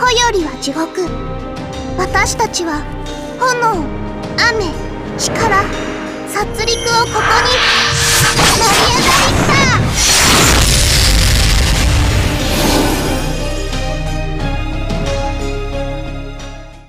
こよりは地獄。私たちは炎、雨、力、殺戮をここに